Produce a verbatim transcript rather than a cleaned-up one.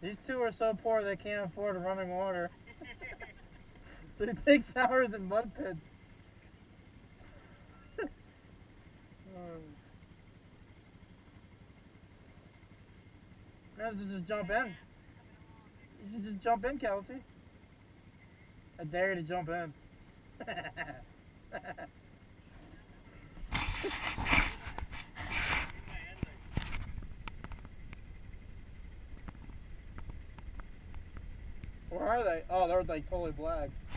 These two are so poor they can't afford running water. They take showers in mud pits. You have to just jump in. You should just jump in, Kelsey. I dare you to jump in. Where are they? Oh, they're like totally black.